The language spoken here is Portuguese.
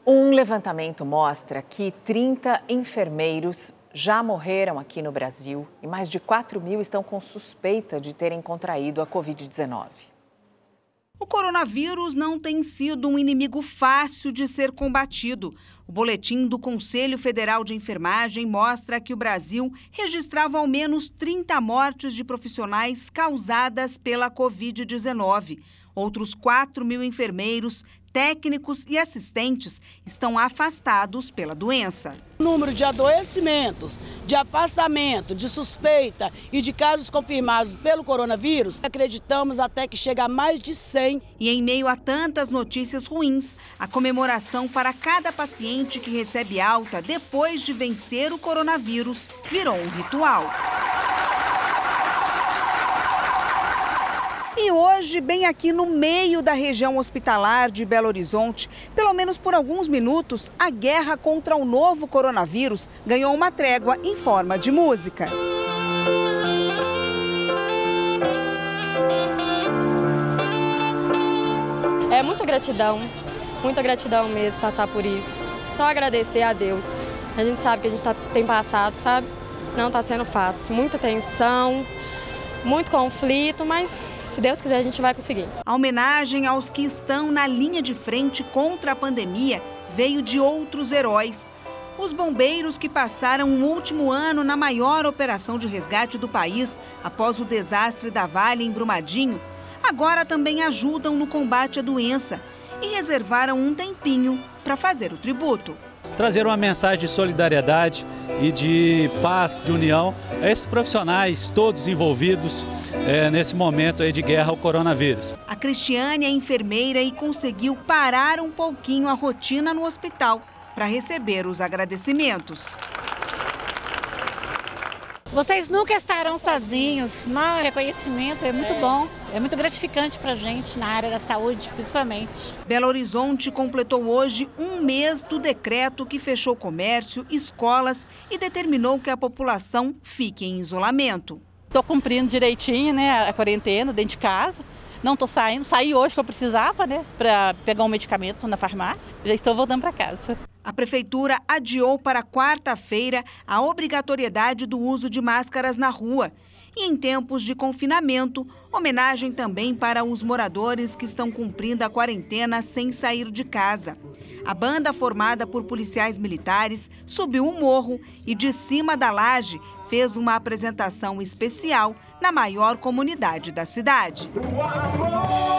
Um levantamento mostra que 30 enfermeiros já morreram aqui no Brasil e mais de 4.000 estão com suspeita de terem contraído a Covid-19. O coronavírus não tem sido um inimigo fácil de ser combatido. O boletim do Conselho Federal de Enfermagem mostra que o Brasil registrava ao menos 30 mortes de profissionais causadas pela Covid-19. Outros 4.000 enfermeiros, técnicos e assistentes estão afastados pela doença. O número de adoecimentos, de afastamento, de suspeita e de casos confirmados pelo coronavírus, acreditamos até que chega a mais de 100. E em meio a tantas notícias ruins, a comemoração para cada paciente que recebe alta depois de vencer o coronavírus virou um ritual. E hoje, bem aqui no meio da região hospitalar de Belo Horizonte, pelo menos por alguns minutos, a guerra contra o novo coronavírus ganhou uma trégua em forma de música. É muita gratidão mesmo passar por isso. Só agradecer a Deus. A gente sabe que a gente tem passado, sabe? Não está sendo fácil. Muita tensão, muito conflito, mas se Deus quiser, a gente vai conseguir. A homenagem aos que estão na linha de frente contra a pandemia veio de outros heróis. Os bombeiros que passaram o último ano na maior operação de resgate do país após o desastre da Vale em Brumadinho, agora também ajudam no combate à doença e reservaram um tempinho para fazer o tributo. Trazer uma mensagem de solidariedade e de paz, de união a esses profissionais todos envolvidos nesse momento aí de guerra ao coronavírus. A Cristiane é enfermeira e conseguiu parar um pouquinho a rotina no hospital para receber os agradecimentos. Vocês nunca estarão sozinhos. O reconhecimento é muito bom, é muito gratificante para a gente na área da saúde, principalmente. Belo Horizonte completou hoje um mês do decreto que fechou comércio, escolas e determinou que a população fique em isolamento. Estou cumprindo direitinho, né, a quarentena dentro de casa. Não estou saindo. Saí hoje que eu precisava, né, para pegar um medicamento na farmácia. Já estou voltando para casa. A prefeitura adiou para quarta-feira a obrigatoriedade do uso de máscaras na rua. E em tempos de confinamento, homenagem também para os moradores que estão cumprindo a quarentena sem sair de casa. A banda, formada por policiais militares, subiu o morro e de cima da laje fez uma apresentação especial na maior comunidade da cidade.